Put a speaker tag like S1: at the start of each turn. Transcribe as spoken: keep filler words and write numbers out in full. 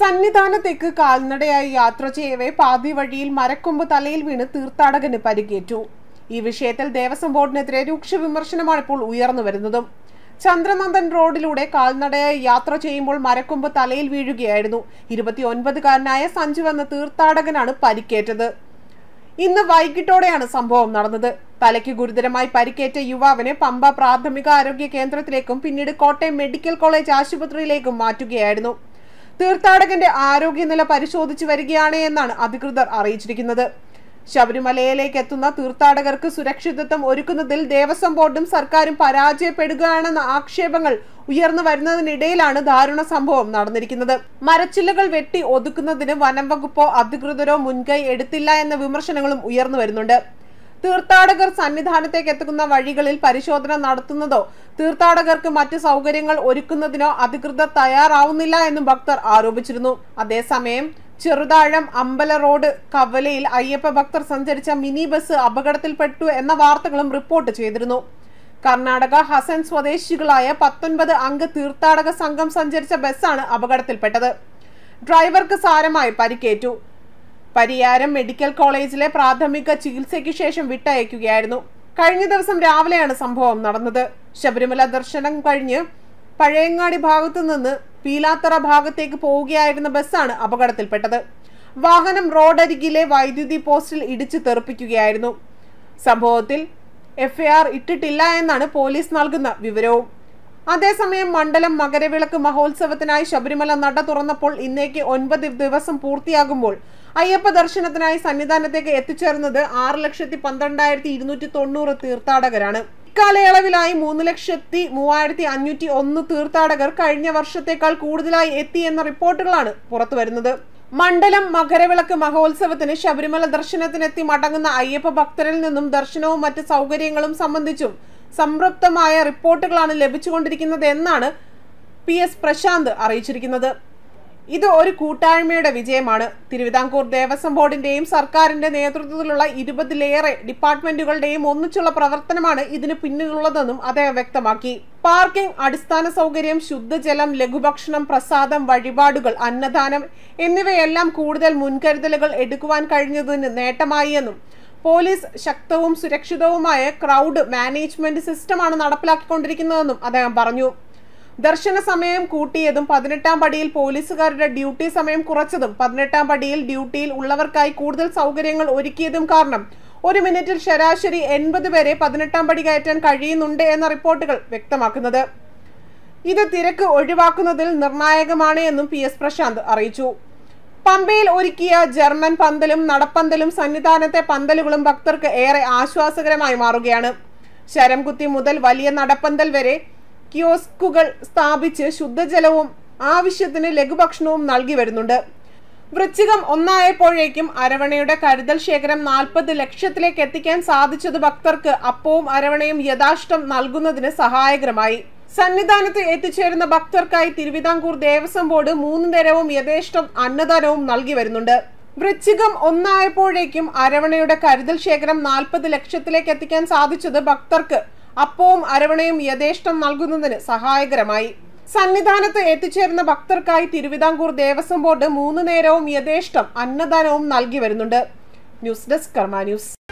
S1: സന്നിധാനത്തേക്ക് കാൽനടയായി യാത്ര ചെയ്യവേ പാതി വഴിയിൽ മരക്കൊമ്പ് തലയിൽ വീണ് തീർത്ഥാടകന് പരിക്കേറ്റു. ഈ വിഷയത്തിൽ ദേവസ്വം ബോർഡിനെതിരെ രൂക്ഷ വിമർശനമാണ് ഇപ്പോൾ ഉയർന്നു വരുന്നതും. ചന്ദ്രനന്ദൻ റോഡിലൂടെ കാൽനടയായി യാത്ര ചെയ്യുമ്പോൾ മരക്കൊമ്പ് തലയിൽ വീഴുകയായിരുന്നു. ഇരുപത്തിയൊൻപതുകാരനായ സഞ്ജു എന്ന തീർത്ഥാടകനാണ് പരിക്കേറ്റത്. ഇന്ന് വൈകിട്ടോടെയാണ് സംഭവം നടന്നത്. തലയ്ക്ക് ഗുരുതരമായി പരിക്കേറ്റ യുവാവിനെ പമ്പ പ്രാഥമിക ആരോഗ്യ കേന്ദ്രത്തിലേക്കും പിന്നീട് കോട്ടയം മെഡിക്കൽ കോളേജ് ആശുപത്രിയിലേക്കും മാറ്റുകയായിരുന്നു. തീർത്ഥാടകന്റെ ആരോഗ്യനില പരിശോധിച്ചു വരികയാണ് എന്നാണ് അധികൃതർ അറിയിച്ചിരിക്കുന്നത്. ശബരിമലയിലേക്ക് എത്തുന്ന തീർത്ഥാടകർക്ക് സുരക്ഷിതത്വം ഒരുക്കുന്നതിൽ ദേവസ്വം ബോർഡും സർക്കാരും പരാജയപ്പെടുകയാണെന്ന ആക്ഷേപങ്ങൾ ഉയർന്നു വരുന്നതിനിടയിലാണ് ദാരുണ സംഭവം നടന്നിരിക്കുന്നത്. മരച്ചില്ലകൾ വെട്ടി ഒതുക്കുന്നതിന് വനം വകുപ്പോ അധികൃതരോ മുൻകൈ എടുത്തില്ല എന്ന വിമർശനങ്ങളും ഉയർന്നു വരുന്നുണ്ട്. തീർത്ഥാടകർ സന്നിധാനത്തേക്ക് എത്തുന്ന വഴികളിൽ പരിശോധന നടത്തുന്നതോ തീർത്ഥാടകർക്ക് മറ്റ് സൗകര്യങ്ങൾ ഒരുക്കുന്നതിനോ അധികൃതർ തയ്യാറാവുന്നില്ല എന്നും ഭക്തർ ആരോപിച്ചിരുന്നു. അതേസമയം ചെറുതാഴം അമ്പല റോഡ് കവലയിൽ അയ്യപ്പ ഭക്തർ സഞ്ചരിച്ച മിനി ബസ് അപകടത്തിൽപ്പെട്ടു എന്ന വാർത്തകളും റിപ്പോർട്ട് ചെയ്തിരുന്നു. കർണാടക ഹസൻ സ്വദേശികളായ പത്തൊൻപത് അംഗ തീർത്ഥാടക സംഘം സഞ്ചരിച്ച ബസ്സാണ് അപകടത്തിൽപ്പെട്ടത്. ഡ്രൈവർക്ക് സാരമായി പരിക്കേറ്റു. പരിയാരം മെഡിക്കൽ കോളേജിലെ പ്രാഥമിക ചികിത്സയ്ക്ക് ശേഷം വിട്ടയക്കുകയായിരുന്നു. കഴിഞ്ഞ ദിവസം രാവിലെയാണ് സംഭവം നടന്നത്. ശബരിമല ദർശനം കഴിഞ്ഞ് പഴയങ്ങാടി ഭാഗത്തു നിന്ന് പീലാത്തറ ഭാഗത്തേക്ക് പോവുകയായിരുന്ന ബസ്സാണ് അപകടത്തിൽപ്പെട്ടത്. വാഹനം റോഡരികിലെ വൈദ്യുതി പോസ്റ്റിൽ ഇടിച്ചു തെറിപ്പിക്കുകയായിരുന്നു. സംഭവത്തിൽ എഫ്ഐആർ ഇട്ടിട്ടില്ല എന്നാണ് പോലീസ് നൽകുന്ന വിവരവും. അതേസമയം മണ്ഡലം മകരവിളക്ക് മഹോത്സവത്തിനായി ശബരിമല നട തുറന്നപ്പോൾ ഇന്നേക്ക് ഒൻപത് ദിവസം പൂർത്തിയാകുമ്പോൾ അയ്യപ്പ ദർശനത്തിനായി സന്നിധാനത്തേക്ക് എത്തിച്ചേർന്നത് ആറ് ലക്ഷത്തി പന്ത്രണ്ടായിരത്തി ഇരുന്നൂറ്റി തൊണ്ണൂറ് തീർത്ഥാടകരാണ്. ഇക്കാലയളവിലായി മൂന്ന് ലക്ഷത്തി മൂവായിരത്തി അഞ്ഞൂറ്റി ഒന്ന് തീർത്ഥാടകർ കഴിഞ്ഞ വർഷത്തേക്കാൾ കൂടുതലായി എത്തി എന്ന റിപ്പോർട്ടുകളാണ് പുറത്തുവരുന്നത്. മണ്ഡലം മകരവിളക്ക് മഹോത്സവത്തിന് ശബരിമല ദർശനത്തിനെത്തി മടങ്ങുന്ന അയ്യപ്പ ഭക്തരിൽ നിന്നും ദർശനവും മറ്റ് സൗകര്യങ്ങളും സംബന്ധിച്ചും സംതൃപ്തമായ റിപ്പോർട്ടുകളാണ് ലഭിച്ചുകൊണ്ടിരിക്കുന്നത് എന്നാണ് പി എസ് പ്രശാന്ത് അറിയിച്ചിരിക്കുന്നത്. ഇത് ഒരു കൂട്ടായ്മയുടെ വിജയമാണ്. തിരുവിതാംകൂർ ദേവസ്വം ബോർഡിന്റെയും സർക്കാരിന്റെ നേതൃത്വത്തിലുള്ള ഇരുപതിലേറെ ഡിപ്പാർട്ട്മെന്റുകളുടെയും ഒന്നിച്ചുള്ള പ്രവർത്തനമാണ് ഇതിന് പിന്നിലുള്ളതെന്നും അദ്ദേഹം വ്യക്തമാക്കി. പാർക്കിംഗ്, അടിസ്ഥാന സൗകര്യം, ശുദ്ധജലം, ലഘുഭക്ഷണം, പ്രസാദം, വഴിപാടുകൾ, അന്നദാനം എന്നിവയെല്ലാം കൂടുതൽ മുൻകരുതലുകൾ എടുക്കുവാൻ കഴിഞ്ഞതിന് നേട്ടമായി എന്നും പോലീസ് ശക്തവും സുരക്ഷിതവുമായ ക്രൗഡ് മാനേജ്മെന്റ് സിസ്റ്റമാണ് നടപ്പിലാക്കിക്കൊണ്ടിരിക്കുന്നതെന്നും അദ്ദേഹം പറഞ്ഞു. ദർശന സമയം കൂട്ടിയതും പതിനെട്ടാം പടിയിൽ പോലീസുകാരുടെ ഡ്യൂട്ടി സമയം കുറച്ചതും പതിനെട്ടാം പടിയിൽ ഡ്യൂട്ടിയിൽ ഉള്ളവർക്കായി കൂടുതൽ സൗകര്യങ്ങൾ ഒരുക്കിയതും കാരണം ഒരു മിനിറ്റിൽ ശരാശരി എൺപത് പേരെ പതിനെട്ടാം പടി കയറ്റാൻ കഴിയുന്നുണ്ട് എന്ന റിപ്പോർട്ടുകൾ വ്യക്തമാക്കുന്നത്. ഇത് തിരക്ക് ഒഴിവാക്കുന്നതിൽ നിർണായകമാണ് എന്നും പി എസ് പ്രശാന്ത് അറിയിച്ചു. പമ്പയിൽ ഒരുക്കിയ ജർമ്മൻ പന്തലും നടപ്പന്തലും സന്നിധാനത്തെ പന്തലുകളും ഭക്തർക്ക് ഏറെ ആശ്വാസകരമായി മാറുകയാണ്. ശരംകുത്തി മുതൽ വലിയ നടപ്പന്തൽ വരെ കിയോസ്കുകൾ സ്ഥാപിച്ച് ശുദ്ധജലവും ആവശ്യത്തിന് ലഘുഭക്ഷണവും നൽകി വരുന്നുണ്ട്. വൃശ്ചികം ഒന്നായപ്പോഴേക്കും അരവണയുടെ കരുതൽ ശേഖരം നാൽപ്പത് ലക്ഷത്തിലേക്ക് എത്തിക്കാൻ സാധിച്ചത് ഭക്തർക്ക് അപ്പവും അരവണയും യഥാഷ്ടം നൽകുന്നതിന് സഹായകരമായി. സന്നിധാനത്ത് എത്തിച്ചേരുന്ന ഭക്തർക്കായി തിരുവിതാംകൂർ ദേവസ്വം ബോർഡ് മൂന്ന് നേരവും യഥേഷ്ടം അന്നദാനവും നൽകി വരുന്നുണ്ട്. വൃശ്ചികം ഒന്നായപ്പോഴേക്കും അരവണയുടെ കരുതൽ ശേഖരം നാൽപ്പത് ലക്ഷത്തിലേക്ക് എത്തിക്കാൻ സാധിച്ചത് ഭക്തർക്ക് അപ്പവും അരവണയും യഥേഷ്ടം നൽകുന്നതിന് സഹായകരമായി. സന്നിധാനത്ത് എത്തിച്ചേരുന്ന ഭക്തർക്കായി തിരുവിതാംകൂർ ദേവസ്വം ബോർഡ് മൂന്ന് നേരവും യഥേഷ്ടം അന്നദാനവും നൽകി വരുന്നുണ്ട്. News desk Karma news.